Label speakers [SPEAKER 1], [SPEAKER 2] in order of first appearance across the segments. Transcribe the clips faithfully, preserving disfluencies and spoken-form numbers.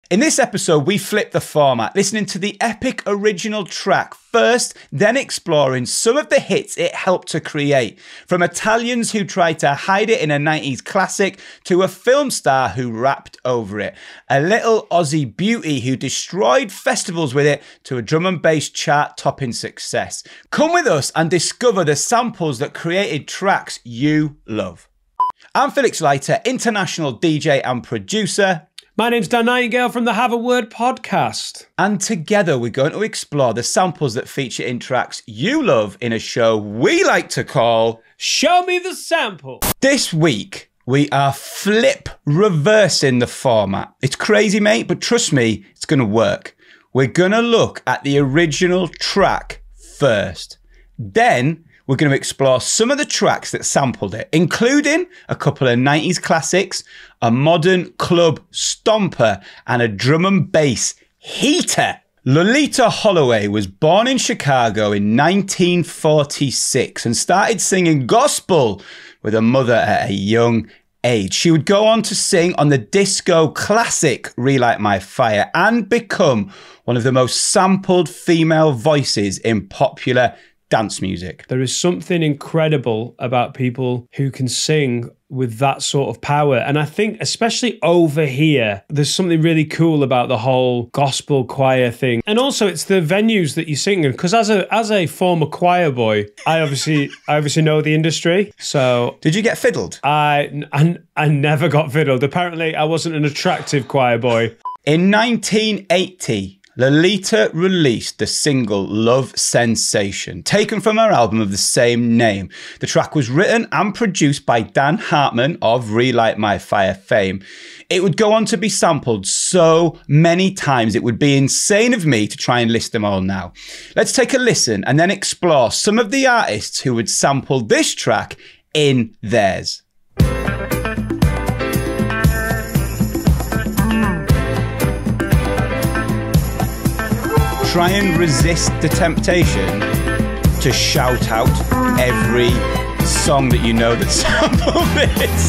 [SPEAKER 1] In this episode, we flip the format, listening to the epic original track first, then exploring some of the hits it helped to create. From Italians who tried to hide it in a nineties classic, to a film star who rapped over it. A little Aussie beauty who destroyed festivals with it, to a drum and bass chart-topping success. Come with us and discover the samples that created tracks you love. I'm Felix Leiter, international D J and producer.
[SPEAKER 2] My name's Dan Nightingale from the Have a Word podcast.
[SPEAKER 1] And together we're going to explore the samples that feature in tracks you love in a show we like to call
[SPEAKER 2] Show Me the Sample.
[SPEAKER 1] This week, we are flip reversing the format. It's crazy, mate, but trust me, it's going to work. We're going to look at the original track first. Then we're going to explore some of the tracks that sampled it, including a couple of nineties classics, a modern club stomper, and a drum and bass heater. Loleatta Holloway was born in Chicago in nineteen forty-six and started singing gospel with her mother at a young age. She would go on to sing on the disco classic Relight My Fire and become one of the most sampled female voices in popular dance music.
[SPEAKER 2] There is something incredible about people who can sing with that sort of power. And I think especially over here, there's something really cool about the whole gospel choir thing. And also it's the venues that you sing in. Because as a as a former choir boy, I obviously I obviously know the industry. So
[SPEAKER 1] did you get fiddled?
[SPEAKER 2] I, I, I never got fiddled. Apparently I wasn't an attractive choir boy.
[SPEAKER 1] In nineteen eighty, Loleatta released the single Love Sensation, taken from her album of the same name. The track was written and produced by Dan Hartman of Relight My Fire fame. It would go on to be sampled so many times it would be insane of me to try and list them all now. Let's take a listen and then explore some of the artists who would sample this track in theirs. Try and resist the temptation to shout out every song that you know that sampled this.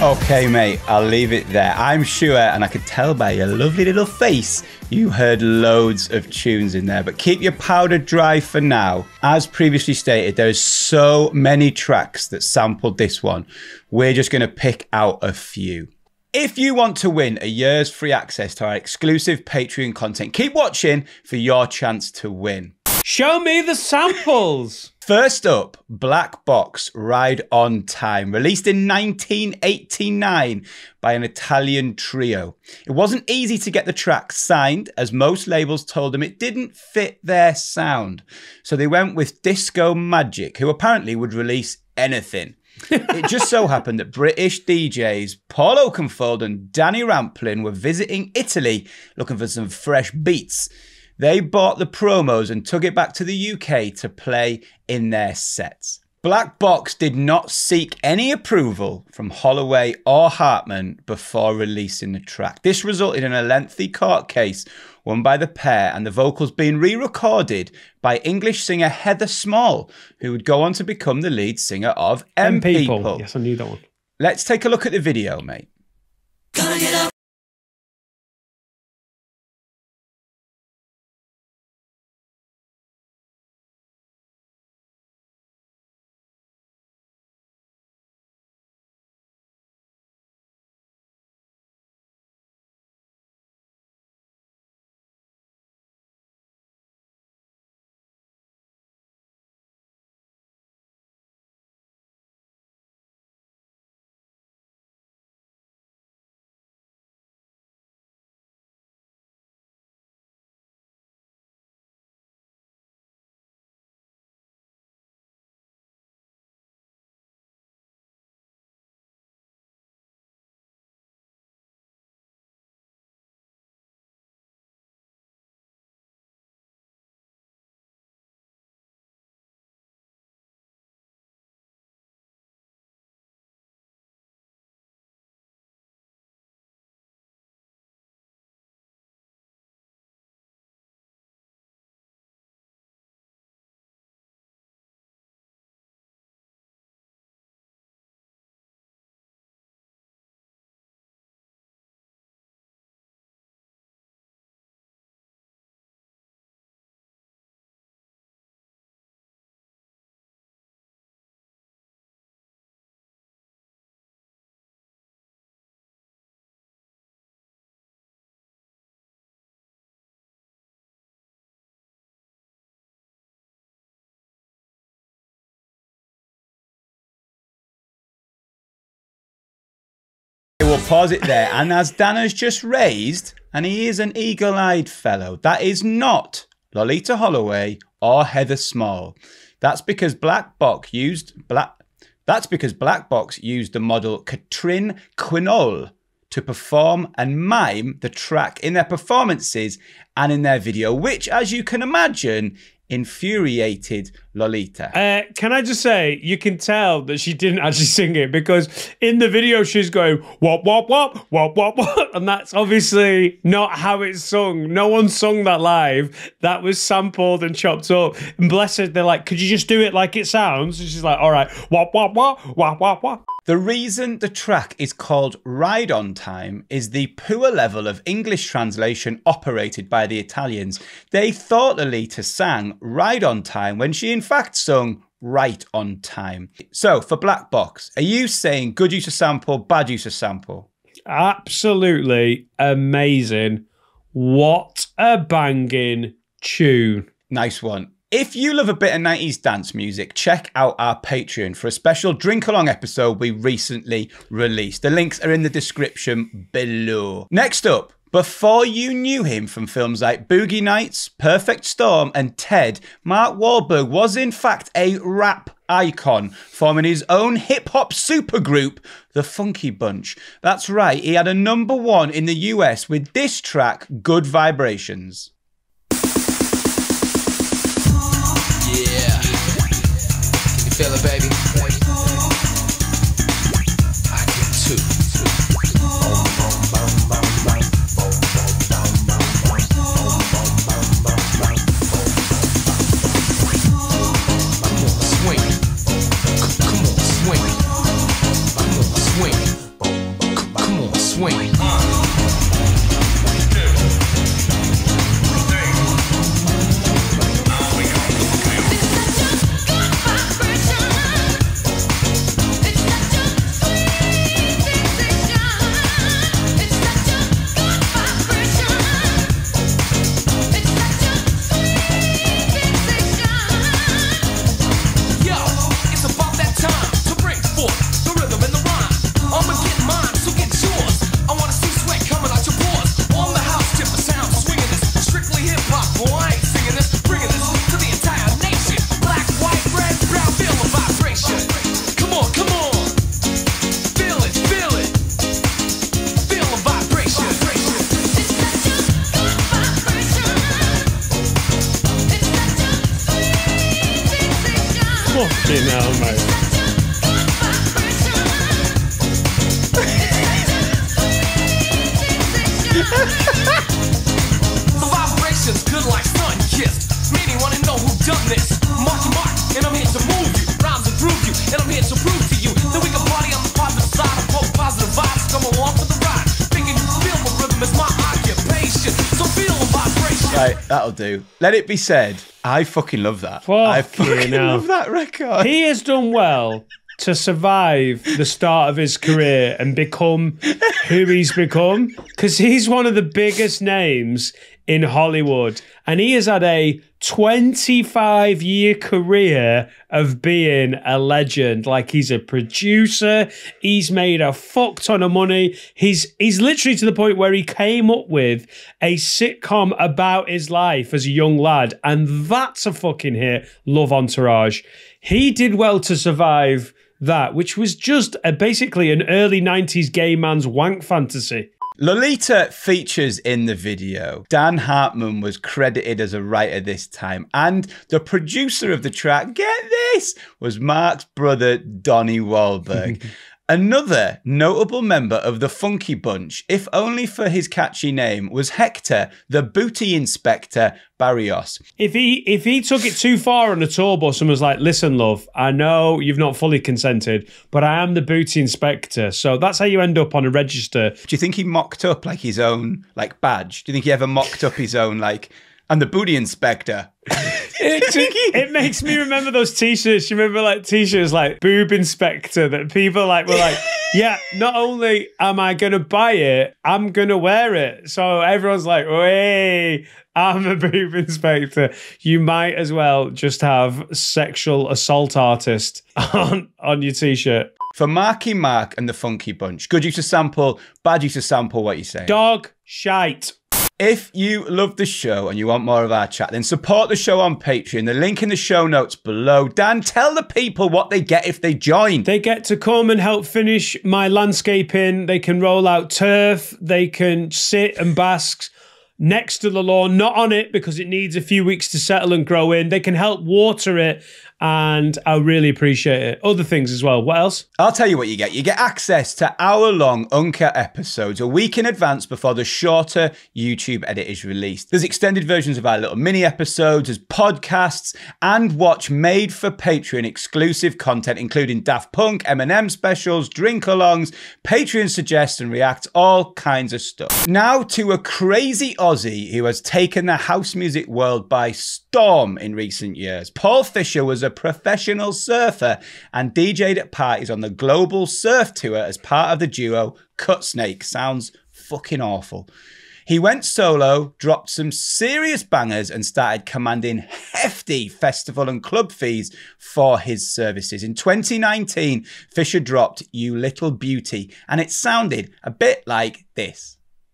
[SPEAKER 1] Okay, mate, I'll leave it there. I'm sure, and I could tell by your lovely little face, you heard loads of tunes in there, but keep your powder dry for now. As previously stated, there's so many tracks that sampled this one. We're just going to pick out a few. If you want to win a year's free access to our exclusive Patreon content, keep watching for your chance to win.
[SPEAKER 2] Show me the samples.
[SPEAKER 1] First up, Black Box, Ride on Time, released in nineteen eighty-nine by an Italian trio. It wasn't easy to get the track signed, as most labels told them it didn't fit their sound. So they went with Disco Magic, who apparently would release anything. It just so happened that British D Js Paul Oakenfold and Danny Ramplin were visiting Italy looking for some fresh beats. They bought the promos and took it back to the U K to play in their sets. Black Box did not seek any approval from Holloway or Hartman before releasing the track. This resulted in a lengthy court case won by the pair and the vocals being re-recorded by English singer Heather Small, who would go on to become the lead singer of M People.
[SPEAKER 2] People. Yes, I knew that one.
[SPEAKER 1] Let's take a look at the video, mate.
[SPEAKER 3] Gonna get up.
[SPEAKER 1] We'll pause it there. And as Dan has just raised, and he is an eagle-eyed fellow, that is not Loleatta Holloway or Heather Small. That's because Black Box used Black. That's because Black Box used the model Katrin Quinol to perform and mime the track in their performances and in their video, which, as you can imagine, infuriated Loleatta.
[SPEAKER 2] Uh, can I just say, you can tell that she didn't actually sing it, because in the video she's going wop wop wop wop wop wop, and that's obviously not how it's sung. No one sung that live. That was sampled and chopped up. And bless her, they're like, could you just do it like it sounds? And she's like, all right, wop wop wop wop wop wop.
[SPEAKER 1] The reason the track is called Ride on Time is the poor level of English translation operated by the Italians. They thought Loleatta sang Ride on Time when she in fact sung Right on Time. So for Black Box, are you saying good use of sample, bad use of sample?
[SPEAKER 2] Absolutely amazing. What a banging tune.
[SPEAKER 1] Nice one. If you love a bit of nineties dance music, check out our Patreon for a special drink-along episode we recently released. The links are in the description below. Next up, before you knew him from films like Boogie Nights, Perfect Storm and Ted, Mark Wahlberg was in fact a rap icon, forming his own hip-hop supergroup, The Funky Bunch. That's right, he had a number one in the U S with this track, Good Vibrations.
[SPEAKER 3] Feel it, baby. I can too. Swing. Come on, swing. Swing.
[SPEAKER 2] Fucking hell, mate.
[SPEAKER 3] The vibration's good like sun kissed. Meaning wanna know who done this. Marky Mark, and I'm here to move you. Rhymes and groove you, and I'm here to prove to you that we can party on the positive side of both positive vibes. Come along for the ride. Thinking you feel the rhythm is my occupation. So feel the vibration.
[SPEAKER 1] Right, that'll do. Let it be said, I fucking love that.
[SPEAKER 2] Fuck
[SPEAKER 1] I fucking
[SPEAKER 2] you,
[SPEAKER 1] love that record.
[SPEAKER 2] He has done well to survive the start of his career and become who he's become, because he's one of the biggest names in Hollywood, and he has had a twenty-five year career of being a legend. Like, he's a producer, he's made a fuck ton of money. He's he's literally to the point where he came up with a sitcom about his life as a young lad, and that's a fucking hit. Love Entourage. He did well to survive that, which was just a, basically an early nineties gay man's wank fantasy.
[SPEAKER 1] Loleatta features in the video. Dan Hartman was credited as a writer this time, and the producer of the track, get this, was Mark's brother, Donnie Wahlberg. Another notable member of the Funky Bunch, if only for his catchy name, was Hector, the booty inspector Barrios.
[SPEAKER 2] If he if he took it too far on a tour bus and was like, listen, love, I know you've not fully consented, but I am the booty inspector. So that's how you end up on a register.
[SPEAKER 1] Do you think he mocked up like his own like badge? Do you think he ever mocked up his own like, I'm the booty inspector?
[SPEAKER 2] It, it makes me remember those t-shirts. You remember like t-shirts like boob inspector that people like were like, yeah, not only am I going to buy it, I'm going to wear it. So everyone's like, hey, I'm a boob inspector. You might as well just have sexual assault artist on, on your t-shirt.
[SPEAKER 1] For Marky Mark and the Funky Bunch, good use to sample, bad use to sample, what you say?
[SPEAKER 2] Dog shite.
[SPEAKER 1] If you love the show and you want more of our chat, then support the show on Patreon. The link in the show notes below. Dan, tell the people what they get if they join.
[SPEAKER 2] They get to come and help finish my landscaping. They can roll out turf. They can sit and bask next to the lawn, not on it because it needs a few weeks to settle and grow in. They can help water it, and I really appreciate it. Other things as well. What else?
[SPEAKER 1] I'll tell you what you get. You get access to hour-long UNCUT episodes a week in advance before the shorter YouTube edit is released. There's extended versions of our little mini episodes as podcasts, and watch made for Patreon exclusive content, including Daft Punk, Eminem specials, drink-alongs, Patreon suggests and reacts, all kinds of stuff. Now to a crazy Aussie who has taken the house music world by storm in recent years. Paul Fisher was a professional surfer and D J'd at parties on the global surf tour as part of the duo Cut Snake. Sounds fucking awful. He went solo, dropped some serious bangers, and started commanding hefty festival and club fees for his services. In twenty nineteen, Fisher dropped You Little Beauty, and it sounded a bit like this.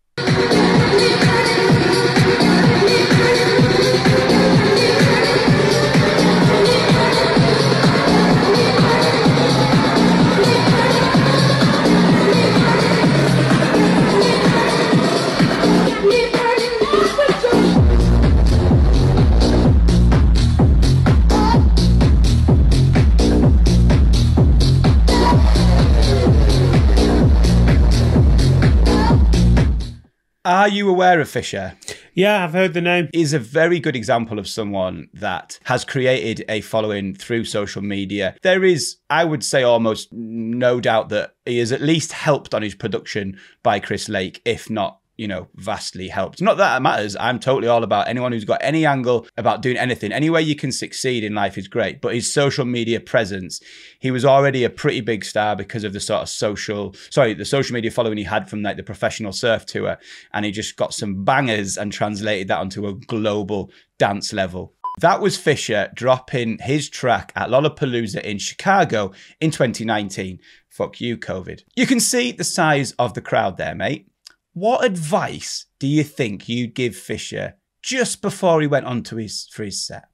[SPEAKER 1] Are you aware of Fisher?
[SPEAKER 2] Yeah, I've heard the name.
[SPEAKER 1] He's a very good example of someone that has created a following through social media. There is, I would say, almost no doubt that he is at least helped on his production by Chris Lake, if not, you know, vastly helped. Not that it matters. I'm totally all about anyone who's got any angle about doing anything. Any way you can succeed in life is great. But his social media presence, he was already a pretty big star because of the sort of social, sorry, the social media following he had from like the professional surf tour. And he just got some bangers and translated that onto a global dance level. That was Fisher dropping his track at Lollapalooza in Chicago in twenty nineteen. Fuck you, COVID. You can see the size of the crowd there, mate. What advice do you think you'd give Fisher just before he went on to his, for his set?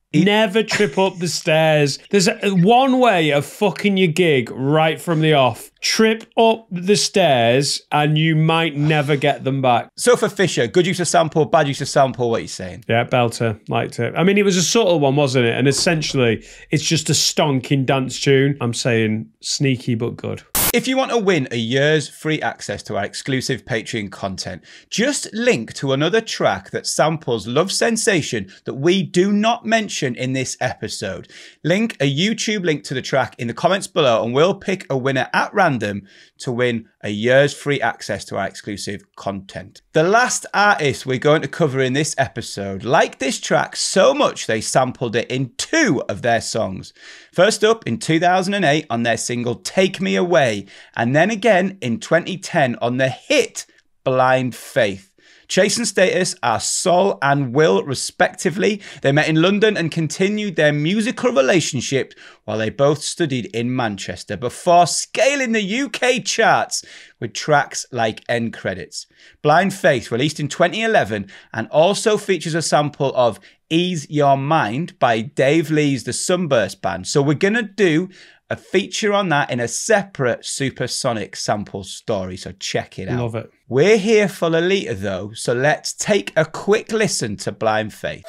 [SPEAKER 2] Never trip up the stairs. There's a, one way of fucking your gig right from the off. Trip up the stairs and you might never get them back.
[SPEAKER 1] So for Fisher, good use of sample, bad use of sample, what are you saying?
[SPEAKER 2] Yeah, belter. Liked it. I mean, it was a subtle one, wasn't it? And essentially, it's just a stonking dance tune. I'm saying sneaky but good.
[SPEAKER 1] If you want to win a year's free access to our exclusive Patreon content, just link to another track that samples Love Sensation that we do not mention in this episode. Link a YouTube link to the track in the comments below and we'll pick a winner at random to win a year's free access to our exclusive content. The last artist we're going to cover in this episode liked this track so much they sampled it in two of their songs. First up in two thousand eight on their single Take Me Away, and then again in twenty ten on the hit Blind Faith. Chase and Status are Sol and Will respectively. They met in London and continued their musical relationship while they both studied in Manchester before scaling the U K charts with tracks like End Credits. Blind Faith, released in twenty eleven, and also features a sample of Ease Your Mind by Dave Lee's The Sunburst Band. So we're going to do a feature on that in a separate Supersonic sample story, so check it out.
[SPEAKER 2] Love it.
[SPEAKER 1] We're here for Loleatta though, so let's take a quick listen to Blind Faith.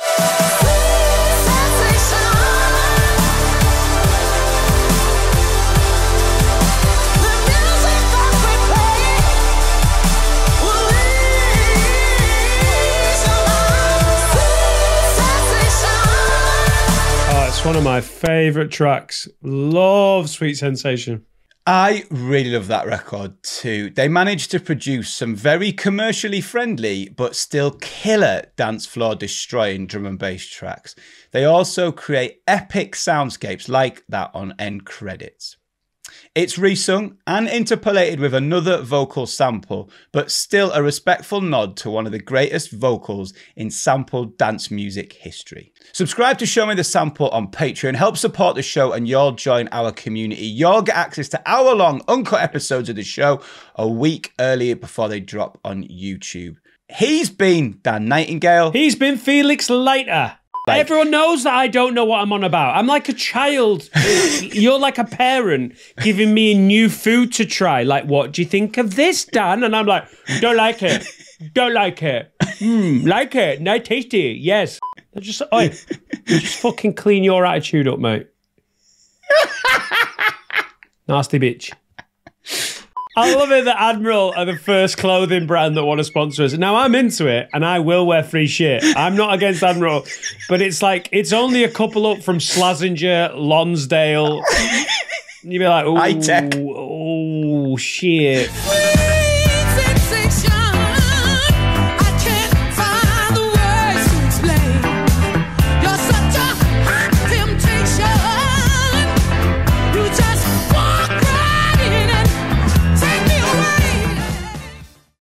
[SPEAKER 2] It's one of my favourite tracks. Love Sweet Sensation.
[SPEAKER 1] I really love that record too. They managed to produce some very commercially friendly but still killer dance floor destroying drum and bass tracks. They also create epic soundscapes like that on End Credits. It's resung and interpolated with another vocal sample, but still a respectful nod to one of the greatest vocals in sampled dance music history. Subscribe to Show Me the Sample on Patreon, help support the show, and you'll join our community. You'll get access to hour-long uncut episodes of the show a week earlier before they drop on YouTube. He's been Dan Nightingale.
[SPEAKER 2] He's been Felix Leiter. Like, everyone knows that I don't know what I'm on about. I'm like a child. You're like a parent giving me new food to try. Like, what do you think of this, Dan? And I'm like, don't like it. Don't like it. Mm, like it. No, tasty. Yes. I just, oi, just fucking clean your attitude up, mate. Nasty bitch. I love it that Admiral are the first clothing brand that want to sponsor us. Now, I'm into it, and I will wear free shit. I'm not against Admiral, but it's like, it's only a couple up from Slazenger, Lonsdale. You'd be like, oh,
[SPEAKER 1] high tech.
[SPEAKER 2] Oh, shit.